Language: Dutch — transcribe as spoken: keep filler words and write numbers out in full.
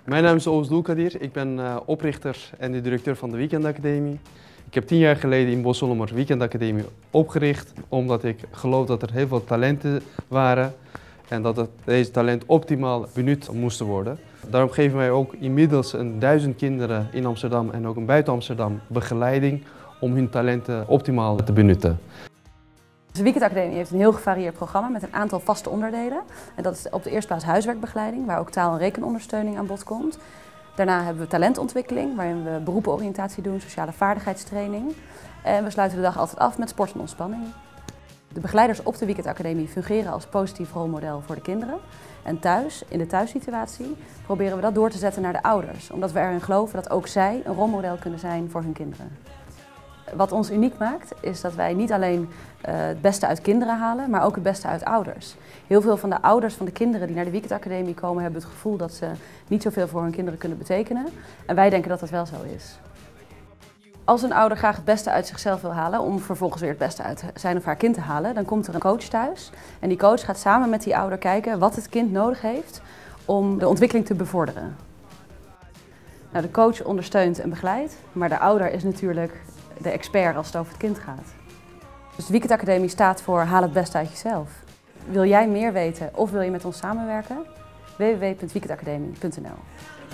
Mijn naam is Oos Doelkadir. Ik ben uh, oprichter en de directeur van de Weekendacademie. Ik heb tien jaar geleden in Bossolmer Weekendacademie opgericht, omdat ik geloof dat er heel veel talenten waren en dat het, deze talenten optimaal benut moesten worden. Daarom geven wij ook inmiddels een duizend kinderen in Amsterdam en ook buiten Amsterdam begeleiding om hun talenten optimaal te benutten. De Weekendacademie heeft een heel gevarieerd programma met een aantal vaste onderdelen. En dat is op de eerste plaats huiswerkbegeleiding, waar ook taal- en rekenondersteuning aan bod komt. Daarna hebben we talentontwikkeling, waarin we beroepenoriëntatie doen, sociale vaardigheidstraining. En we sluiten de dag altijd af met sport en ontspanning. De begeleiders op de Weekendacademie fungeren als positief rolmodel voor de kinderen. En thuis, in de thuissituatie, proberen we dat door te zetten naar de ouders. Omdat we erin geloven dat ook zij een rolmodel kunnen zijn voor hun kinderen. Wat ons uniek maakt, is dat wij niet alleen uh, het beste uit kinderen halen, maar ook het beste uit ouders. Heel veel van de ouders van de kinderen die naar de Weekendacademie komen, hebben het gevoel dat ze niet zoveel voor hun kinderen kunnen betekenen. En wij denken dat dat wel zo is. Als een ouder graag het beste uit zichzelf wil halen, om vervolgens weer het beste uit zijn of haar kind te halen, dan komt er een coach thuis. En die coach gaat samen met die ouder kijken wat het kind nodig heeft om de ontwikkeling te bevorderen. Nou, de coach ondersteunt en begeleidt, maar de ouder is natuurlijk de expert als het over het kind gaat. Dus de Weekendacademie staat voor haal het beste uit jezelf. Wil jij meer weten of wil je met ons samenwerken? w w w punt weekendacademie punt n l